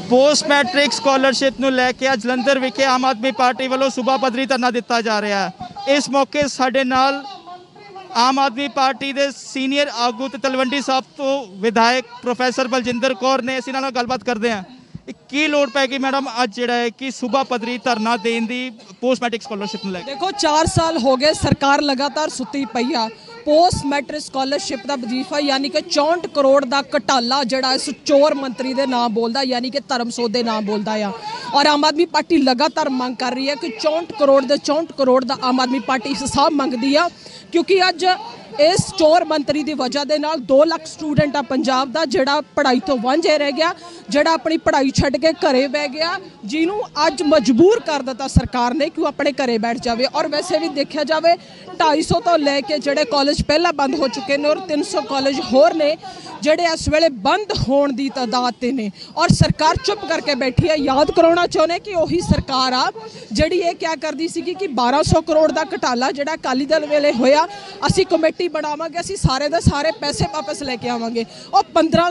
Post matric scholarship ਨੂੰ ਲੈ ਕੇ ਜਲੰਧਰ ਵਿਖੇ ਆਮ ਆਦਮੀ ਪਾਰਟੀ ਵੱਲੋਂ ਸੂਬਾ ਪੱਧਰੀ ਧਰਨਾ ਦਿੱਤਾ ਜਾ ਰਿਹਾ ਹੈ। ਇਸ ਮੌਕੇ ਸਾਡੇ ਨਾਲ ਆਮ ਆਦਮੀ ਪਾਰਟੀ ਦੇ ਸੀਨੀਅਰ ਆਗੂ ਤੇ ਤਲਵੰਡੀ ਸਾਹਿਬ ਤੋਂ ਵਿਧਾਇਕ ਪ੍ਰੋਫੈਸਰ ਬਲਜਿੰਦਰ ਕੌਰ ਨੇ। ਅਸੀਂ ਨਾਲ ਗੱਲਬਾਤ ਕਰਦੇ ਹਾਂ। ਕੀ ਲੋੜ ਪੈ ਗਈ ਮੈਡਮ ਅੱਜ ਜਿਹੜਾ ਹੈ ਕਿ ਸੂਬਾ ਪੱਧਰੀ ਧਰਨਾ ਦੇਣ ਦੀ पोस्ट मैट्रिक स्कॉलरशिप ਨੂੰ ਲੈ ਕੇ? देखो 4 साल हो गए सरकार लगातार सुती पई आ। पोस्ट मैट्रिक स्कॉलरशिप का वजीफा यानी कि 64 करोड़ का घटाला जड़ा इस चोर मंत्री के नाम बोलता यानी कि धर्मसोत के नाम बोलता है। और आम आदमी पार्टी लगातार मंग कर रही है कि 64 करोड़ के 64 करोड़ का आम आदमी पार्टी हिसाब मंगती है, क्योंकि अज इस चोर मंत्री की वजह के नाल 2 लाख स्टूडेंट आ पंजाब का जिहड़ा पढ़ाई तो वांझे रह गया, जिहड़ा अपनी पढ़ाई छड्ड के घरे बह गया, जिन्हों अज मजबूर कर दिता सरकार ने कि वो अपने घरे बैठ जाए। और वैसे भी देखा जाए 250 तो लैके जिहड़े कॉलेज पहला बंद हो चुके हैं और 300 कॉलेज होर ने जिहड़े इस वेले बंद होने की तादाद ते ने। और सरकार चुप करके बैठी है। याद कराना चाहुंदे कि उही सरकार आ जिहड़ी ये क्या करदी सी कि 1200 करोड़ का घटाला जिहड़ा अकाली दल वेले होया, असी कमेटी बनावांगे, असी सारे दे सारे पैसे वापस लेके आवांगे। और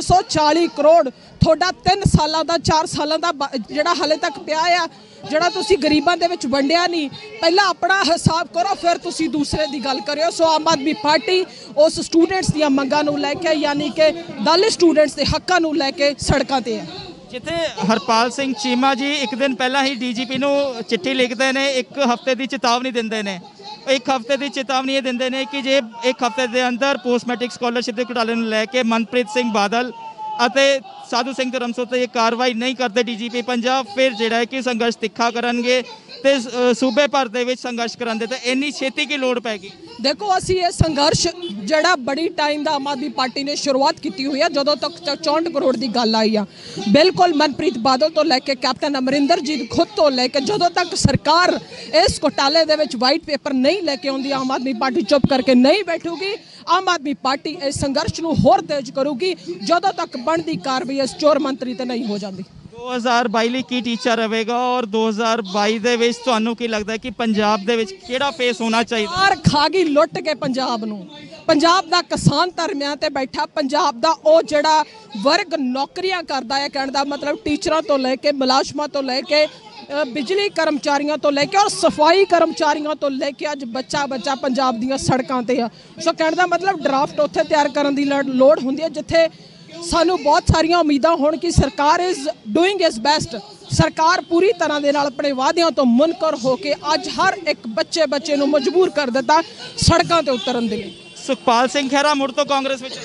1540 करोड़ थोड़ा 3 सालों का 4 सालों का जिहड़ा हाले तक पिया आ, जिहड़ा तुसी गरीबां दे विच वंडिया नहीं, पहला अपना हिसाब करो फिर तुसी दूसरे दी गल करियो। सो आम आदमी पार्टी उस स्टूडेंट्स दी मंगां नूं लैके यानी कि दलित स्टूडेंट्स दे हक्कां नूं लैके सड़कां ते है। जिथे हरपाल सिंह चीमा जी एक दिन पहला ही DGP नूं चिट्ठी लिखते हैं, 1 हफ्ते की चेतावनी देंदे ने। 1 हफ्ते की चेतावनी ये देंदे ने कि जे 1 हफ्ते के अंदर पोस्ट मैट्रिक स्कॉलरशिप के घोटाले नूं लैके मनप्रीत सिंह बादल ਅਤੇ साधु सिंह धर्मसोत ये कार्रवाई नहीं करते DGP पंजाब, फिर ਜਿਹੜਾ कि संघर्ष तिखा करनगे ते सूबे भर दे विच संघर्ष करांदे। ते इन्नी छेती की लोड़ पैगी? देखो असी ये संघर्ष जड़ा बड़ी टाइम का आम आदमी पार्टी ने शुरुआत की हुई है, जदों तक 64 करोड़ की गल आई आ। बिल्कुल मनप्रीत बादल तो लैके कैप्टन अमरिंदर जी खुद तो लैके जदों तक सरकार इस घोटाले दे विच वाइट पेपर नहीं लैके आउंदी, आम आदमी पार्टी चुप करके नहीं बैठूगी। आम आदमी पार्टी इस संघर्ष नूं होर तेज करूगी जदों तक बनदी कार्रवाई इस चोर मंत्री ते नहीं हो जाती। 2022 ਲਈ ਕੀ ਟੀਚਾ ਰਹੇਗਾ और 2022 ਦੇ ਵਿੱਚ ਤੁਹਾਨੂੰ ਕੀ ਲੱਗਦਾ ਹੈ ਕਿ ਪੰਜਾਬ ਦੇ ਵਿੱਚ ਕਿਹੜਾ ਫੇਸ ਹੋਣਾ ਚਾਹੀਦਾ? ਮਾਰ ਖਾ ਗਈ ਲੁੱਟ ਕੇ ਪੰਜਾਬ ਨੂੰ। ਪੰਜਾਬ ਦਾ ਕਿਸਾਨ ਧਰਮਿਆਂ ਤੇ ਬੈਠਾ, ਪੰਜਾਬ ਦਾ ਉਹ ਜਿਹੜਾ ਵਰਗ ਨੌਕਰੀਆਂ ਕਰਦਾ ਹੈ, ਕਹਿਣ ਦਾ ਮਤਲਬ ਟੀਚਰਾਂ ਤੋਂ ਲੈ ਕੇ ਮੁਲਾਜ਼ਮਾਂ ਤੋਂ ਲੈ ਕੇ बिजली कर्मचारियों तो लैके और सफाई कर्मचारियों तो लैके अज बच्चा बच्चा पंजाब दीयां सड़कों ते आ। सो कहने का मतलब ड्राफ्ट उत्थे तैयार करने की लोड़ होंदी है, जिथे सानू बहुत सारिया उम्मीदां होण कि सरकार इज़ डूइंग इज़ बेस्ट। सरकार पूरी तरह दे नाल अपने वादियों तो मुनकर होके अज हर एक बच्चे बच्चे नूं मजबूर कर दिता सड़कों ते उतरन दे लई। सुखपाल सिंह खैरा मुड़ तो कांग्रेस विच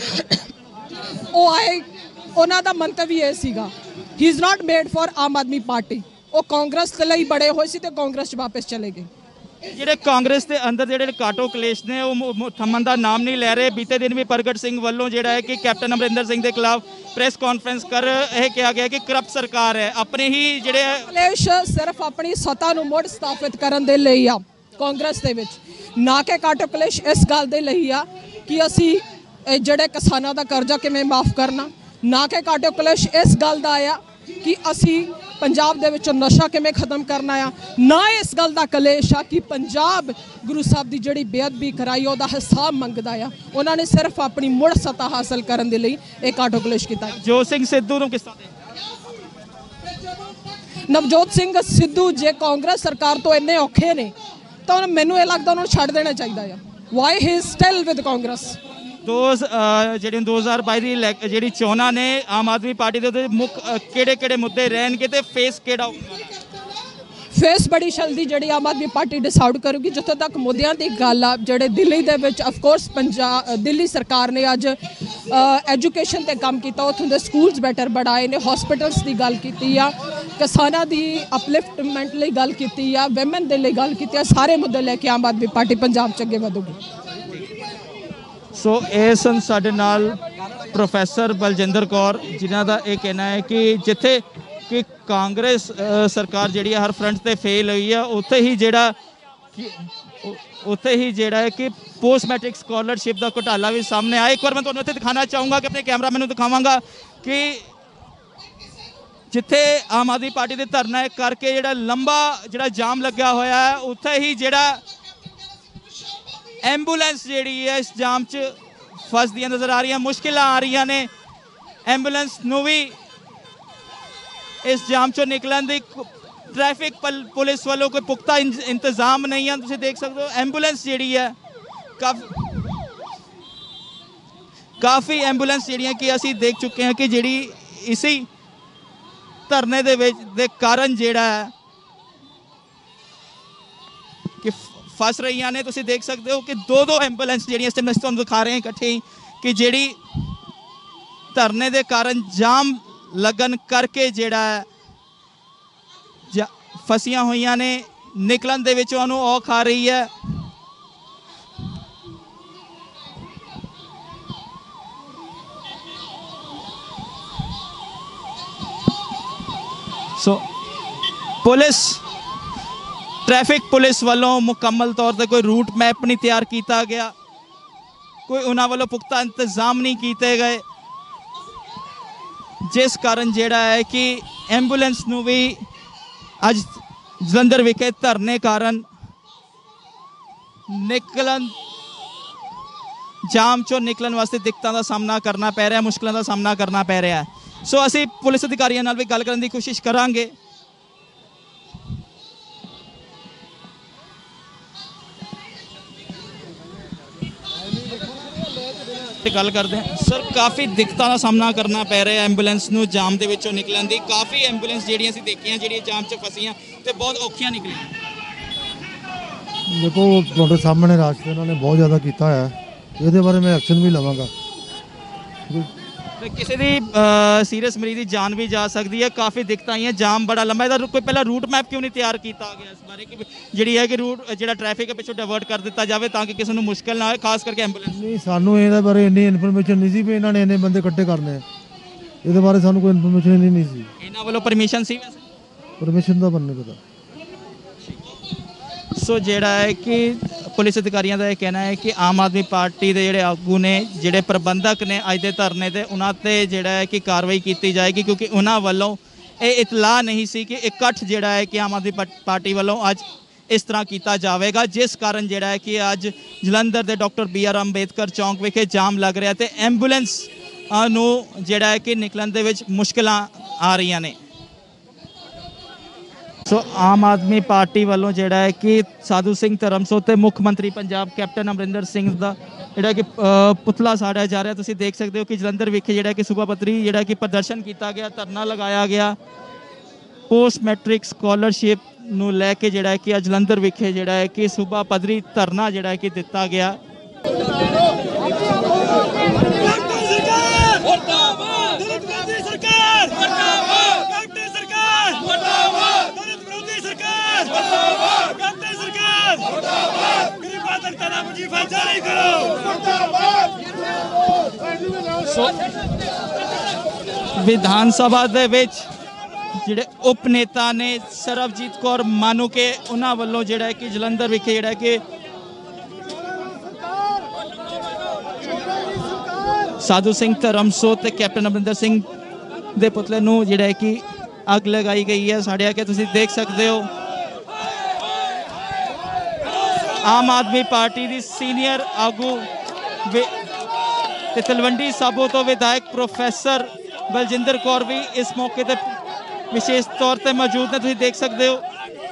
ओ आए, उन्हां दा मंतव्य ये सीगा he is not made for Aam Aadmi party. वो कांग्रेस के लिए बड़े हुए सी ते कांग्रेस वापस चले गए। ਜਿਹੜੇ ਕਾਂਗਰਸ ਦੇ ਅੰਦਰ ਜਿਹੜੇ ਕਾਟੋ ਕਲੇਸ਼ ਨੇ ਉਹ ਥੰਮਣ ਦਾ ਨਾਮ ਨਹੀਂ ਲੈ ਰਹੇ। ਬੀਤੇ ਦਿਨ ਵੀ ਪ੍ਰਗਟ ਸਿੰਘ ਵੱਲੋਂ ਜਿਹੜਾ ਹੈ ਕਿ ਕੈਪਟਨ ਅਮਰਿੰਦਰ ਸਿੰਘ ਦੇ ਖਿਲਾਫ ਪ੍ਰੈਸ ਕਾਨਫਰੰਸ ਕਰ ਇਹ ਕਿਹਾ ਗਿਆ ਕਿ ਕਰਪਟ ਸਰਕਾਰ ਹੈ। ਆਪਣੇ ਹੀ ਜਿਹੜੇ ਕਲੇਸ਼ ਸਿਰਫ ਆਪਣੀ ਸੱਤਾ ਨੂੰ ਮੁੜ ਸਥਾਪਿਤ ਕਰਨ ਦੇ ਲਈ ਆ ਕਾਂਗਰਸ ਦੇ ਵਿੱਚ, ਨਾ ਕਿ ਕਾਟੋ ਕਲੇਸ਼ ਇਸ ਗੱਲ ਦੇ ਲਈ ਆ ਕਿ ਅਸੀਂ ਜਿਹੜੇ ਕਿਸਾਨਾਂ ਦਾ ਕਰਜ਼ਾ ਕਿਵੇਂ ਮਾਫ ਕਰਨਾ, ਨਾ ਕਿ ਕਾਟੋ ਕਲੇਸ਼ ਇਸ ਗੱਲ ਦਾ ਆ कि असी पंजाब दे विचों नशा किवें खत्म करना आ, ना इस गल दा कलेश आ कि पंजाब गुरु साहब दी जिहड़ी बेअदबी कराई ओहदा हिसाब मंगदा आ। उन्होंने सिर्फ अपनी मुड़ सत्ता हासिल करन दे लई एक आटो कलेश कीता। नवजोत सिंह सिद्धू नूं किस तरह नवजोत सिंह सिद्धू जे कांग्रेस सरकार तो इन्ने औखे ने तो मैनूं ये लगदा उन्होंने छड्ड देना चाहिदा आ। Why he is still with Congress. 2022 ਦੀ ਜਿਹੜੀ ਚੋਣਾਂ ਨੇ ਆਮ ਆਦਮੀ ਪਾਰਟੀ ਦੇ ਮੁੱਖ ਕਿਹੜੇ ਮੁੱਦੇ ਰਹਿਣਗੇ ਤੇ ਫੇਸ ਕਿਹੜਾ ਹੋਊਗਾ? फेस बड़ी जल्दी जी आम आदमी पार्टी डिसाइड करूगी। जितों तक मुद्दों की गल आ, जो दिल्ली के अफकोर्स दिल्ली सरकार ने अज एजुकेशन पर काम किया, उत्थों के स्कूल्स बैटर बढ़ाए ने, हॉस्पिटल्स की गल की, किसानों की अपलिफ्टमेंट लिए गल की, वैमेन के लिए गल की, सारे मुद्दे लेके आम आदमी पार्टी पंजाब च अगे वधूगी। सो ये सन साडे नाल प्रोफैसर बलजिंदर कौर, जिन्हां दा यह कहना है कि जिथे कि कांग्रेस सरकार जी हर फ्रंट से फेल हुई है, उत्थे ही जेड़ा है कि पोस्ट मैट्रिक स्कॉलरशिप का घोटाला भी सामने आया। एक बार मैं तुहानूं इत्थे दिखाना चाहूँगा कि अपने कैमरा मैनू दिखावांगा कि जिथे आम आदमी पार्टी के धरना करके जिहड़ा लंबा जिहड़ा जाम लग्या होया है, उत्थे ही जिहड़ा एंबूलेंस जिहड़ी है इस जाम च फसदियां नज़र आ रही, मुश्किल आ रही ने। एंबूलेंस नूं भी इस जाम चो निकलन दी ट्रैफिक पुलिस वालों कोई पुख्ता इंतजाम नहीं है। तुसीं देख सकते हो एंबूलेंस जिहड़ी है काफ़ी एंबूलेंस जिहड़ियां कि असीं देख चुके हैं कि जिहड़ी इसी धरने दे कारण जिहड़ा है कि फस रही ने। तुसीं देख सकते हो कि दो एंबूलेंस जिहड़ियां इस टाइम असीं तुहानूं दिखा रहे हैं इकट्ठे ही कि जिहड़ी धरने दे कारण जाम लगन करके जिहड़ा है फसियां हुई ने निकलन दे विच उहनूं औख आ रही है। सो पुलिस ट्रैफिक पुलिस वालों मुकम्मल तौर पर कोई रूट मैप नहीं तैयार किया गया, कोई उन्होंने वालों पुख्ता इंतजाम नहीं किए गए, जिस कारण जिहड़ा है कि एंबूलेंस नूं भी अज जलंधर विखे धरने कारण निकलन जाम चो निकलन वास्ते दिक्कतों का सामना करना पै रहा है, मुश्किलों का सामना करना पै रहा है। सो असी पुलिस अधिकारियों नाल भी गल करने की कोशिश करांगे। गल करते हैं सर, काफ़ी दिक्कतों का सामना करना पै रहा है एंबूलेंस नूं जाम दे विचों निकलन दी। काफ़ी एंबूलेंस जिहड़ियां असीं देखियां जिहड़ियां जाम च फसियां ते बहुत औखियां निकलियां। देखो तुहाडे सामने रास्ते उन्होंने बहुत ज़्यादा किया है, ये बारे मैं एक्शन भी लवांगा। किसी की सीरियस मरीज की जान भी जा सकती है, काफ़ी दिक्कत आई है, जाम बड़ा लंबा है। कोई पहला रूट मैप क्यों नहीं तैयार किया गया इस बारे कि जी है कि रूट जो ट्रैफिक है पिछों डाइवर्ट कर दिता जाए ताकि किसी को मुश्किल ना हो, खास करके एंबूलेंस। नहीं सानू ये बारे इन्नी इन्फॉर्मेशन नहीं सी भी इन्होंने इन्ने बंदे इकट्ठे करने, ये बारे सानू कोई इन्फॉर्मेशन नहीं सी। इन्होंने वालों परमिशन सी वैसे परमिशन का बनने पता। सो जिहड़ा है कि पुलिस अधिकारियों का यह कहना है कि आम आदमी पार्टी के जोड़े आगू ने जोड़े प्रबंधक ने अज के धरने से उन्होंने जोड़ा है कि कार्रवाई की जाएगी, क्योंकि उन्होंने वालों ये इतला नहीं सी कि इकट्ठ जोड़ा है कि आम आदमी पार्टी वालों अज इस तरह किया जाएगा, जिस कारण जोड़ा है कि अज जलंधर के डॉक्टर BR अंबेडकर चौंक विखे जाम लग रहा है तो एंबूलेंस नूं जोड़ा है कि निकलन दे विच मुश्किलां आ रही ने। सो आम आदमी पार्टी वालों जोड़ा है कि साधु सिंह धर्मसोत ते मुख मंत्री पंजाब कैप्टन अमरिंदर सिंह का जोड़ा कि पुतला साड़ा जा रहा। तुसीं देख सकते हो कि जलंधर विखे जोड़ा कि सूबा पद्धरी जोड़ा कि प्रदर्शन किया गया, धरना लगाया गया पोस्ट मैट्रिक स्कॉलरशिप नूं लैके जोड़ा है कि जलंधर विखे जोड़ा है कि सूबा पद्धरी धरना जोड़ा है कि दिता गया। विधान सभा दे विच जिहड़े उप नेता ने सरबजीत कौर मानूके उन्हां वल्लों जिहड़ा है कि जलंधर विखे जिहड़ा कि साधु सिंह धर्मसोत ते कैप्टन अमरिंदर सिंह दे पुतले नूं जिहड़ा है कि अग लगाई गई है, साड़िया के तुसीं देख सकते हो। आम आदमी पार्टी की सीनियर आगू तलवंडी साबो तो विधायक प्रोफैसर बलजिंदर कौर भी इस मौके पर विशेष तौर पर मौजूद ने, तुसीं देख सकते हो।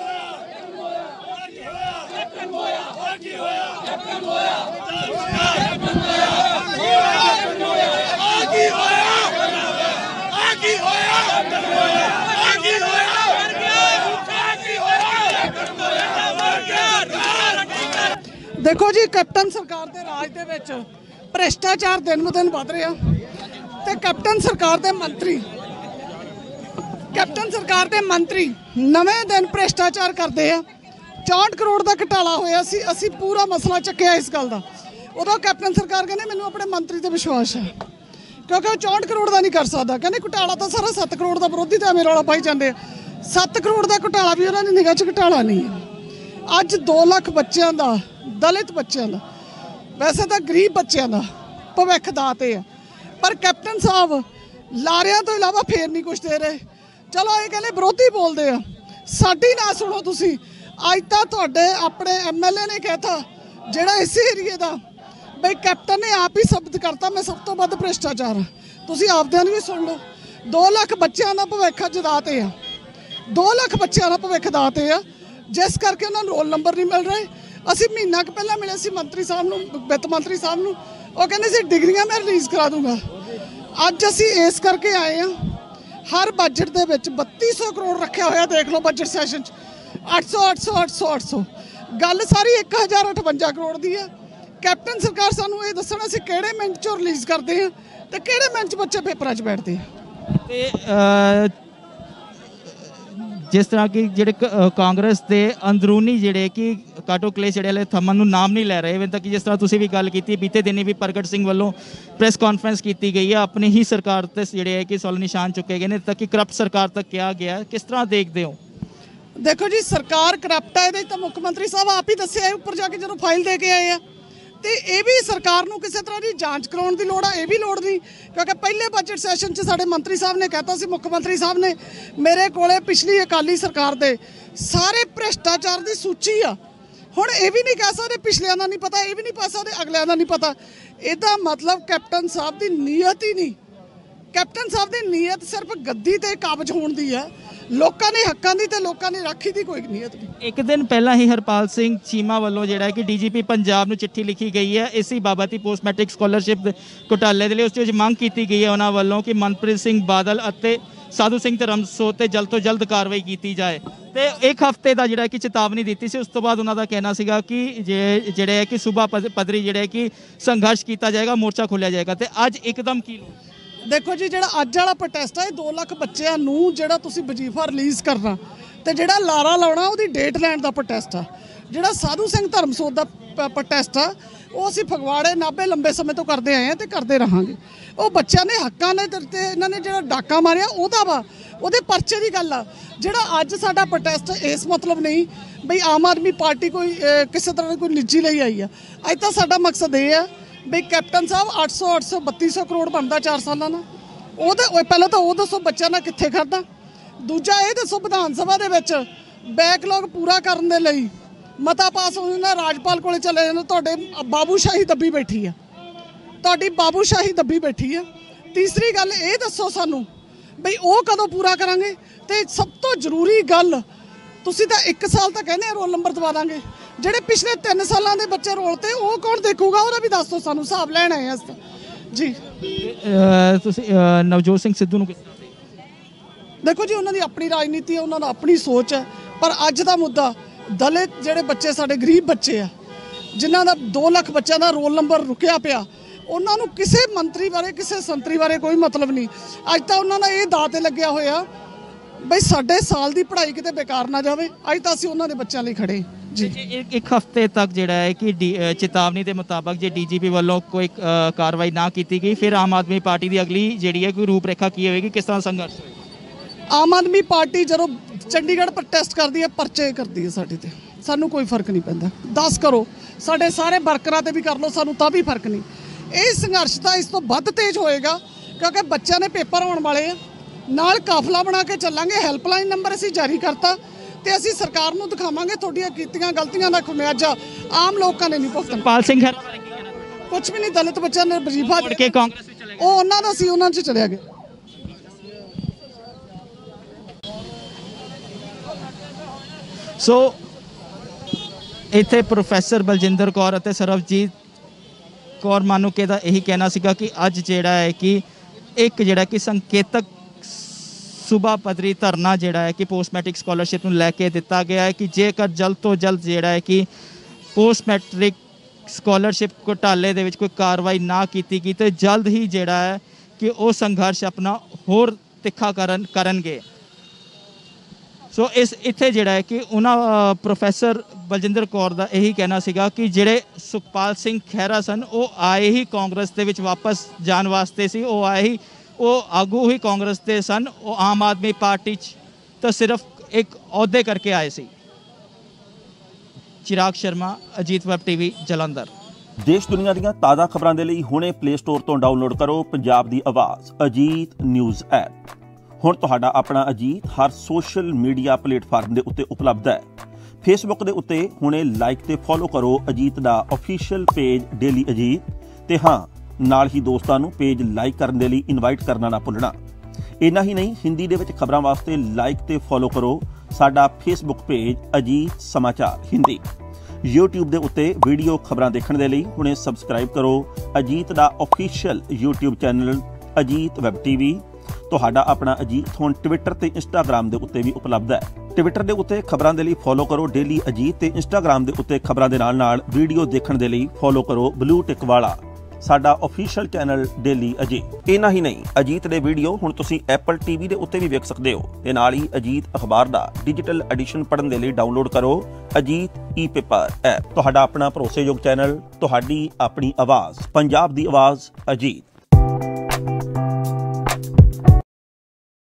देखो जी कैप्टन सरकार के राज दे विच भ्रष्टाचार दिन ब दिन वध रहा ते कैप्टन सरकार के मंत्री नवें दिन भ्रष्टाचार करते हैं। 64 करोड़ का घटाला होया सी, असी पूरा मसला चुकया इस गल का। उदों कैप्टन सरकार कहने मैनूं अपने मंत्री ते विश्वास है क्योंकि वो 64 करोड़ का नहीं कर सकता, कहने घटाला तो सारा 7 करोड़ का विरोधी तो एवें रौला पाई जाते 7 करोड़ का घटाला भी उन्होंने निगाह च घटाला नहीं है। अज 2 लाख बच्चों का, दलित बच्चों का, वैसे तो गरीब बच्चों का भविख दाते है, पर कैप्टन साहब लारियां तो इलावा फिर नहीं कुछ दे रहे। चलो ये कहने विरोधी बोलते हैं, साडी ना सुनो तुसी। अज तो तुहाडे अपने MLA ने कहता जिहड़ा इस एरिए का बई कैप्टन ने आप ही शब्द करता मैं सब तो वध भ्रष्टाचार। तुसी आपदियां भी सुन लो, 2 ਲੱਖ ਬੱਚਿਆਂ ਦਾ ਭਵਿੱਖ ਜਦਾਤੇ ਆ 2 ਲੱਖ ਬੱਚਿਆਂ ਦਾ ਭਵਿੱਖ ਦਾਤੇ ਆ ਜਿਸ ਕਰਕੇ ਉਹਨਾਂ ਨੂੰ ਰੋਲ ਨੰਬਰ ਨਹੀਂ ਮਿਲ ਰਹੇ। ਅਸੀਂ ਮਹੀਨਾ ਕੁ ਪਹਿਲਾਂ ਮਿਲੇ ਸੀ ਮੰਤਰੀ ਸਾਹਿਬ ਨੂੰ, ਵਿੱਤ ਮੰਤਰੀ ਸਾਹਿਬ ਨੂੰ, ਉਹ ਕਹਿੰਦੇ ਸੀ ਡਿਗਰੀਆਂ ਮੈਂ ਰਿਲੀਜ਼ ਕਰਾ ਦੂੰਗਾ। ਅੱਜ ਅਸੀਂ ਇਸ ਕਰਕੇ ਆਏ ਆ, ਹਰ ਬਜਟ ਦੇ ਵਿੱਚ 3200 ਕਰੋੜ ਰੱਖਿਆ ਹੋਇਆ, ਦੇਖ ਲਓ ਬਜਟ ਸੈਸ਼ਨ 'ਚ 800 ਗੱਲ ਸਾਰੀ 1058 ਕਰੋੜ ਦੀ ਆ। ਕੈਪਟਨ ਸਰਕਾਰ ਸਾਨੂੰ ਇਹ ਦੱਸਣਾ ਅਸੀਂ ਕਿਹੜੇ ਮਿੰਟ 'ਚੋਂ ਰਿਲੀਜ਼ ਕਰਦੇ ਆ ਤੇ ਕਿਹੜੇ ਮਿੰਟ 'ਚ ਬੱਚੇ ਪੇਪਰਾਂ 'ਚ ਬੈਠਦੇ ਆ। ਤੇ ਜਿਸ ਤਰ੍ਹਾਂ ਕਿ ਜਿਹੜੇ ਕਾਂਗਰਸ ਦੇ ਅੰਦਰੂਨੀ ਜਿਹੜੇ ਕਿ ਕਾਟੋ ਕਲੇਸ਼ ਜਿਹੜੇ ਹਲੇ ਥੰਮਣ ਨੂੰ ਨਾਮ ਨਹੀਂ ਲੈ ਰਹੇ, ਇਵੇਂ ਤੱਕ ਕਿ ਜਿਸ ਤਰ੍ਹਾਂ ਤੁਸੀਂ ਵੀ ਗੱਲ ਕੀਤੀ, ਬੀਤੇ ਦਿਨੀ ਵੀ ਪ੍ਰਗਟ ਸਿੰਘ ਵੱਲੋਂ ਪ੍ਰੈਸ ਕਾਨਫਰੰਸ ਕੀਤੀ ਗਈ ਹੈ, ਆਪਣੀ ਹੀ ਸਰਕਾਰ ਤੇ ਜਿਹੜੇ ਹੈ ਕਿ ਸਵਾਲ ਨਿਸ਼ਾਨ ਚੁੱਕੇ ਗਏ ਨੇ, ਤੱਕ ਕਿ ਕਰਪਟ ਸਰਕਾਰ ਤੱਕ ਕਿਹਾ ਗਿਆ। ਕਿਸ ਤਰ੍ਹਾਂ ਦੇਖਦੇ ਹੋ? ਦੇਖੋ ਜੀ, ਸਰਕਾਰ ਕਰਪਟ ਹੈ, ਇਹਦੇ ਤਾਂ ਮੁੱਖ ਮੰਤਰੀ ਸਾਹਿਬ ਆਪ ਹੀ ਦੱਸਿਆ ਉੱਪਰ ਜਾ ਕੇ ਜਦੋਂ ਫਾਈਲ ਦੇ ਕੇ ਆਏ ਆ। ਤੇ ਇਹ ਵੀ ਸਰਕਾਰ ਨੂੰ ਕਿਸੇ ਤਰ੍ਹਾਂ ਦੀ ਜਾਂਚ ਕਰਾਉਣ ਦੀ ਲੋੜ ਆ, ਇਹ ਵੀ ਲੋੜ ਨਹੀਂ, ਕਿਉਂਕਿ ਪਹਿਲੇ ਬਜਟ ਸੈਸ਼ਨ 'ਚ ਸਾਡੇ ਮੰਤਰੀ ਸਾਹਿਬ ਨੇ ਕਹਿਤਾ ਸੀ, ਮੁੱਖ ਮੰਤਰੀ ਸਾਹਿਬ ਨੇ, ਮੇਰੇ ਕੋਲੇ ਪਿਛਲੀ ਅਕਾਲੀ ਸਰਕਾਰ ਦੇ ਸਾਰੇ ਭ੍ਰਿਸ਼ਟਾਚਾਰ ਦੀ ਸੂਚੀ ਆ। ਹੁਣ ਇਹ ਵੀ ਨਹੀਂ ਕਹਿ ਸਕਦੇ ਪਿਛਲਿਆਂ ਦਾ ਨਹੀਂ ਪਤਾ, ਇਹ ਵੀ ਨਹੀਂ ਕਹਿ ਸਕਦੇ ਅਗਲਿਆਂ ਦਾ ਨਹੀਂ ਪਤਾ। ਇਹਦਾ ਮਤਲਬ ਕੈਪਟਨ ਸਾਹਿਬ ਦੀ ਨੀਅਤ ਹੀ ਨਹੀਂ। ਕੈਪਟਨ ਸਾਹਿਬ ਦੀ ਨੀਅਤ ਸਿਰਫ ਗੱਦੀ ਤੇ ਕਾਬਜ ਹੋਣ ਦੀ ਹੈ, ਲੋਕਾਂ ਦੇ ਹੱਕਾਂ ਦੀ ਤੇ ਲੋਕਾਂ ਦੀ ਰਾਖੀ ਦੀ ਕੋਈ ਨੀਅਤ ਨਹੀਂ। ਇੱਕ ਦਿਨ ਪਹਿਲਾਂ ਹੀ ਹਰਪਾਲ ਸਿੰਘ ਚੀਮਾ ਵੱਲੋਂ ਜਿਹੜਾ ਕਿ ਡੀਜੀਪੀ ਪੰਜਾਬ ਨੂੰ ਚਿੱਠੀ ਲਿਖੀ ਗਈ ਹੈ ਇਸੇ ਬਾਬਤ ਹੀ ਪੋਸਟ ਮੈਟ੍ਰਿਕ ਸਕਾਲਰਸ਼ਿਪ ਘੁਟਾਲੇ ਦੇ ਲਈ। ਉਸ ਵਿੱਚ ਮੰਗ ਕੀਤੀ ਗਈ ਹੈ ਉਹਨਾਂ ਵੱਲੋਂ ਕਿ ਮਨਪ੍ਰੀਤ ਸਿੰਘ ਬਾਦਲ ਅਤੇ ਸਾਧੂ ਸਿੰਘ ਧਰਮਸੋਤ ਤੇ ਜਲਦ ਤੋਂ ਜਲਦ ਕਾਰਵਾਈ ਕੀਤੀ ਜਾਏ ਤੇ ਇੱਕ ਹਫ਼ਤੇ ਦਾ ਜਿਹੜਾ ਕਿ ਚੇਤਾਵਨੀ ਦਿੱਤੀ ਸੀ। ਉਸ ਤੋਂ ਬਾਅਦ ਉਹਨਾਂ ਦਾ ਕਹਿਣਾ ਸੀਗਾ ਕਿ ਜਿਹੜੇ ਹੈ ਕਿ ਸੂਬਾ ਪੱਧਰੀ ਜਿਹੜੇ ਕਿ ਸੰਘਰਸ਼ ਕੀਤਾ ਜਾਏਗਾ, ਮੋਰਚਾ ਖੋਲ੍ਹਿਆ ਜਾਏਗਾ। ਤੇ ਅੱਜ ਇੱਕਦਮ ਕੀ ਦੇਖੋ ਜੀ, ਜਿਹੜਾ ਅੱਜ ਵਾਲਾ ਪ੍ਰੋਟੈਸਟ ਹੈ, 2 ਲੱਖ ਬੱਚਿਆਂ ਨੂੰ ਜਿਹੜਾ ਤੁਸੀਂ ਵਜੀਫਾ ਰਿਲੀਜ਼ ਕਰਨਾ ਤੇ ਜਿਹੜਾ ਲਾਰਾ ਲਾਉਣਾ ਉਹਦੀ ਡੇਟ ਲੈਣ ਦਾ ਪ੍ਰੋਟੈਸਟ ਆ। ਜਿਹੜਾ ਸਾਧੂ ਸਿੰਘ ਧਰਮਸੋਤ ਦਾ ਪ੍ਰੋਟੈਸਟ ਆ, ਉਹ ਅਸੀਂ ਫਗਵਾੜੇ ਨਾਭੇ ਲੰਬੇ ਸਮੇਂ ਤੋਂ ਕਰਦੇ ਆਏ ਆ ਤੇ ਕਰਦੇ ਰਹਾਂਗੇ। ਉਹ ਬੱਚਿਆਂ ਨੇ ਹੱਕਾਂ ਨੇ ਤੇ ਇਹਨਾਂ ਨੇ ਜਿਹੜਾ ਡਾਕਾ ਮਾਰਿਆ ਉਹਦਾ ਵਾ, ਉਹਦੇ ਪਰਚੇ ਦੀ ਗੱਲ ਆ। ਜਿਹੜਾ ਅੱਜ ਸਾਡਾ ਪ੍ਰੋਟੈਸਟ ਇਸ ਮਤਲਬ ਨਹੀਂ ਬਈ ਆਮ ਆਦਮੀ ਪਾਰਟੀ ਕੋਈ ਕਿਸੇ ਤਰ੍ਹਾਂ ਦੀ ਕੋਈ ਨਿੱਜੀ ਲਈ ਆਈ ਆ। ਅੱਜ ਤਾਂ ਸਾਡਾ ਮਕਸਦ ਇਹ ਆ ਬਈ ਕੈਪਟਨ ਸਾਹਿਬ 800 3200 ਕਰੋੜ ਬਣਦਾ 4 ਸਾਲਾਂ ਦਾ, ਉਹਦੇ ਪਹਿਲਾਂ ਤਾਂ ਉਹ ਦੱਸੋ ਬੱਚਿਆਂ ਨਾਲ ਕਿੱਥੇ ਖੜਦਾ। ਦੂਜਾ ਇਹ ਦੱਸੋ ਵਿਧਾਨ ਸਭਾ ਦੇ ਵਿੱਚ ਬੈਕਲੌਗ ਪੂਰਾ ਕਰਨ ਦੇ ਲਈ ਮਤਾ ਪਾਸ ਹੋ ਜਾਂਦਾ, ਰਾਜਪਾਲ ਕੋਲੇ ਚਲੇ ਜਾਂਦੇ, ਤੁਹਾਡੇ ਬਾਬੂਸ਼ਾਹੀ ਦੱਬੀ ਬੈਠੀ ਆ, ਤੁਹਾਡੀ ਬਾਬੂਸ਼ਾਹੀ ਦੱਬੀ ਬੈਠੀ ਆ। ਤੀਸਰੀ ਗੱਲ ਇਹ ਦੱਸੋ ਸਾਨੂੰ ਬਈ ਉਹ ਕਦੋਂ ਪੂਰਾ ਕਰਾਂਗੇ। ਤੇ ਸਭ ਤੋਂ ਜ਼ਰੂਰੀ ਗੱਲ, ਤੁਸੀਂ ਤਾਂ 1 ਸਾਲ ਤਾਂ ਕਹਿੰਦੇ ਰੋਲ ਨੰਬਰ ਦਵਾ ਦਾਂਗੇ, ਜਿਹੜੇ ਪਿਛਲੇ 3 ਸਾਲਾਂ ਦੇ ਬੱਚੇ ਰੋਲ ਤੇ ਉਹ ਕੌਣ ਦੇਖੂਗਾ? ਉਹਦਾ ਵੀ ਦੱਸ ਦਿਓ ਸਾਨੂੰ, ਹਿਸਾਬ ਲੈਣ ਆਏ ਅਸੀਂ ਜੀ। ਤੁਸੀਂ ਨਵਜੋਤ ਸਿੰਘ ਸਿੱਧੂ ਨੂੰ ਕਿਸ ਤਰ੍ਹਾਂ ਦੇਖੋ ਜੀ, ਉਹਨਾਂ ਦੀ ਆਪਣੀ ਰਾਜਨੀਤੀ ਹੈ, ਉਹਨਾਂ ਦਾ ਆਪਣੀ ਸੋਚ ਹੈ, ਪਰ ਅੱਜ ਦਾ ਮੁੱਦਾ ਦਲਿਤ ਜਿਹੜੇ ਬੱਚੇ ਸਾਡੇ ਗਰੀਬ ਬੱਚੇ ਆ, ਜਿਨ੍ਹਾਂ ਦਾ 2 ਲੱਖ ਬੱਚਿਆਂ ਦਾ ਰੋਲ ਨੰਬਰ ਰੁਕਿਆ ਪਿਆ, ਉਹਨਾਂ ਨੂੰ ਕਿਸੇ ਮੰਤਰੀ ਬਾਰੇ ਕਿਸੇ ਸੰਤਰੀ ਬਾਰੇ ਕੋਈ ਮਤਲਬ ਨਹੀਂ। ਅੱਜ ਤਾਂ ਉਹਨਾਂ ਦਾ ਇਹ ਦਾਅ 'ਤੇ ਲੱਗਿਆ ਹੋਇਆ ਬਈ ਸਾਡੇ ਸਾਲ ਦੀ ਪੜ੍ਹਾਈ ਕਿਤੇ ਬੇਕਾਰ ਨਾ ਜਾਵੇ। ਅੱਜ ਤਾਂ ਅਸੀਂ ਉਹਨਾਂ ਦੇ ਬੱਚਿਆਂ ਲਈ ਖੜੇ ਜੀ। ਇੱਕ ਹਫ਼ਤੇ ਤੱਕ ਜਿਹੜਾ ਹੈ ਕਿ ਚੇਤਾਵਨੀ ਦੇ ਮੁਤਾਬਕ ਜੇ ਡੀਜੀਪੀ ਵੱਲੋਂ ਕੋਈ ਕਾਰਵਾਈ ਨਾ ਕੀਤੀ ਗਈ, ਫਿਰ ਆਮ ਆਦਮੀ ਪਾਰਟੀ ਦੀ ਅਗਲੀ ਜਿਹੜੀ ਹੈ ਕੋਈ ਰੂਪਰੇਖਾ ਕੀ ਹੋਵੇਗੀ, ਕਿਸ ਤਰ੍ਹਾਂ ਸੰਘਰਸ਼? ਆਮ ਆਦਮੀ ਪਾਰਟੀ ਜਦੋਂ ਚੰਡੀਗੜ੍ਹ ਪ੍ਰੋਟੈਸਟ ਕਰਦੀ ਹੈ, ਪਰਚੇ ਕਰਦੀ ਹੈ ਸਾਡੇ ਤੇ, ਸਾਨੂੰ ਕੋਈ ਫਰਕ ਨਹੀਂ ਪੈਂਦਾ। 10 ਕਰੋ, ਸਾਡੇ ਸਾਰੇ ਵਰਕਰਾਂ ਤੇ ਵੀ ਕਰ ਲਓ, ਸਾਨੂੰ ਤਾਂ ਵੀ ਫਰਕ ਨਹੀਂ। ਇਹ ਸੰਘਰਸ਼ ਤਾਂ ਇਸ ਤੋਂ ਵੱਧ ਤੇਜ਼ ਹੋਏਗਾ ਕਿਉਂਕਿ ਬੱਚਿਆਂ ਦੇ ਪੇਪਰ ਆਉਣ ਵਾਲੇ ਆ। ਨਾਲ ਕਾਫਲਾ ਬਣਾ ਕੇ ਚੱਲਾਂਗੇ, ਹੈਲਪਲਾਈਨ ਨੰਬਰ ਅਸੀਂ ਜਾਰੀ ਕਰਤਾ ਤੇ ਅਸੀਂ ਸਰਕਾਰ ਨੂੰ ਦਿਖਾਵਾਂਗੇ ਤੁਹਾਡੀਆਂ ਕੀਤੀਆਂ ਗਲਤੀਆਂ ਦਾ ਖਮਿਆਜਾ ਆਮ ਲੋਕਾਂ ਨੇ ਨਹੀਂ ਭੁਗਤਣਾ। ਹਰਪਾਲ ਸਿੰਘ ਕੁਝ ਵੀ ਨਹੀਂ, ਦਲਿਤ ਬੱਚਿਆਂ ਨੇ ਵਜੀਫਾ ਕੇ ਕਾਂਗਰਸ ਵਿੱਚ ਚਲੇ ਗਏ, ਉਹ ਉਹਨਾਂ ਦਾ ਸੀ, ਉਹਨਾਂ 'ਚ ਚਲਿਆ ਗਿਆ। ਸੋ ਇੱਥੇ ਪ੍ਰੋਫੈਸਰ ਬਲਜਿੰਦਰ ਕੌਰ ਅਤੇ ਸਰਬਜੀਤ ਕੌਰ ਮਾਨੂਕੇ ਦਾ ਇਹੀ ਕਹਿਣਾ ਸੀਗਾ ਕਿ ਅੱਜ ਜਿਹੜਾ ਹੈ ਕਿ ਇੱਕ ਜਿਹੜਾ ਕਿ ਸੰਕੇਤਕ ਸੂਬਾ ਪੱਧਰੀ ਧਰਨਾ ਜਿਹੜਾ ਹੈ ਕਿ ਪੋਸਟ ਮੈਟ੍ਰਿਕ ਸਕਾਲਰਸ਼ਿਪ ਨੂੰ ਲੈ ਕੇ ਦਿੱਤਾ ਗਿਆ ਹੈ ਕਿ ਜੇਕਰ ਜਲਦ ਤੋਂ ਜਲਦ ਜਿਹੜਾ ਹੈ ਕਿ ਪੋਸਟ ਮੈਟ੍ਰਿਕ ਸਕਾਲਰਸ਼ਿਪ ਘੁਟਾਲੇ ਦੇ ਵਿੱਚ ਕੋਈ ਕਾਰਵਾਈ ਨਾ ਕੀਤੀ ਗਈ ਤੇ ਜਲਦ ਹੀ ਜਿਹੜਾ ਹੈ ਕਿ ਉਹ ਸੰਘਰਸ਼ ਆਪਣਾ ਹੋਰ ਤਿੱਖਾ ਕਰਨਗੇ। ਸੋ ਇੱਥੇ ਜਿਹੜਾ ਹੈ ਕਿ ਉਹਨਾਂ ਪ੍ਰੋਫੈਸਰ ਬਲਜਿੰਦਰ ਕੌਰ ਦਾ ਇਹੀ ਕਹਿਣਾ ਸੀਗਾ ਕਿ ਜਿਹੜੇ ਸੁਖਪਾਲ ਸਿੰਘ ਖਹਿਰਾ ਸਨ ਉਹ ਆਏ ਹੀ ਕਾਂਗਰਸ ਦੇ ਵਿੱਚ ਵਾਪਸ ਜਾਣ ਵਾਸਤੇ ਸੀ, ਉਹ ਆਏ ਹੀ, ਉਹ ਆਗੂ ਹੀ ਕਾਂਗਰਸ ਦੇ ਸਨ, ਉਹ ਆਮ ਆਦਮੀ ਪਾਰਟੀ 'ਚ ਤਾਂ ਸਿਰਫ ਇੱਕ ਅਹੁਦੇ ਕਰਕੇ ਆਏ ਸੀ। Chirag Sharma, Ajit web TV, Jalandhar. ਦੇਸ਼ ਦੁਨੀਆ ਦੀਆਂ ਤਾਜ਼ਾ ਖਬਰਾਂ ਦੇ ਲਈ ਹੁਣੇ ਪਲੇ ਸਟੋਰ ਤੋਂ ਡਾਊਨਲੋਡ ਕਰੋ ਪੰਜਾਬ ਦੀ ਆਵਾਜ਼ ਅਜੀਤ ਨਿਊਜ਼ ਐਪ। ਹੁਣ ਤੁਹਾਡਾ ਆਪਣਾ ਅਜੀਤ ਹਰ ਸੋਸ਼ਲ ਮੀਡੀਆ ਪਲੇਟਫਾਰਮ ਦੇ ਉੱਤੇ ਉਪਲਬਧ ਹੈ। ਫੇਸਬੁੱਕ ਦੇ ਉੱਤੇ ਹੁਣੇ ਲਾਈਕ ਤੇ ਫੋਲੋ ਕਰੋ ਅਜੀਤ ਦਾ ਅਫੀਸ਼ੀਅਲ ਪੇਜ ਡੇਲੀ ਅਜੀਤ, ਤੇ ਹਾਂ ਨਾਲ ਹੀ ਦੋਸਤਾਂ ਨੂੰ ਪੇਜ ਲਾਈਕ ਕਰਨ ਦੇ ਲਈ ਇਨਵਾਈਟ ਕਰਨਾ ਨਾ ਭੁੱਲਣਾ। ਇੰਨਾ ਹੀ ਨਹੀਂ, ਹਿੰਦੀ ਦੇ ਵਿੱਚ ਖਬਰਾਂ ਵਾਸਤੇ ਲਾਈਕ ਤੇ ਫੋਲੋ ਕਰੋ ਸਾਡਾ ਫੇਸਬੁੱਕ ਪੇਜ ਅਜੀਤ ਸਮਾਚਾਰ ਹਿੰਦੀ। YouTube ਦੇ ਉੱਤੇ ਵੀਡੀਓ ਖਬਰਾਂ ਦੇਖਣ ਦੇ ਲਈ ਹੁਣੇ ਸਬਸਕ੍ਰਾਈਬ ਕਰੋ ਅਜੀਤ ਦਾ official YouTube channel Ajit web TV. ਤੁਹਾਡਾ ਆਪਣਾ ਅਜੀਤ ਹੁਣ ਟਵਿੱਟਰ ਤੇ ਇੰਸਟਾਗ੍ਰਾਮ ਦੇ ਉੱਤੇ ਵੀ ਉਪਲਬਧ ਹੈ। ਟਵਿੱਟਰ ਦੇ ਉੱਤੇ ਖਬਰਾਂ ਦੇ ਲਈ ਫੋਲੋ ਕਰੋ ਡੇਲੀ ਅਜੀਤ ਤੇ ਇੰਸਟਾਗ੍ਰਾਮ ਦੇ ਉੱਤੇ ਖਬਰਾਂ ਦੇ ਨਾਲ ਵੀਡੀਓ ਦੇਖਣ ਦੇ ਲਈ ਫੋਲੋ ਕਰੋ ਬਲੂ ਟਿਕ ਵਾਲਾ ਸਾਡਾ ਆਫੀਸ਼ੀਅਲ ਚੈਨਲ ਡੇਲੀ ਅਜੀਤ। ਇੰਨਾ ਹੀ ਨਹੀਂ, ਅਜੀਤ ਦੇ ਵੀਡੀਓ ਹੁਣ ਤੁਸੀਂ ਐਪਲ ਟੀਵੀ ਦੇ ਉੱਤੇ ਵੀ ਵੇਖ ਸਕਦੇ ਹੋ ਤੇ ਨਾਲ ਹੀ ਅਜੀਤ ਅਖਬਾਰ ਦਾ ਡਿਜੀਟਲ ਐਡੀਸ਼ਨ ਪੜ੍ਹਨ ਦੇ ਲਈ ਡਾਊਨਲੋਡ ਕਰੋ ਅਜੀਤ ਈ-ਪੇਪਰ ਐਪ। ਤੁਹਾਡਾ ਆਪਣਾ ਭਰੋਸੇਯੋਗ ਚੈਨਲ, ਤੁਹਾਡੀ ਆਪਣੀ ਆਵਾਜ਼, ਪੰਜਾਬ ਦੀ ਆਵਾਜ਼ ਅਜੀਤ।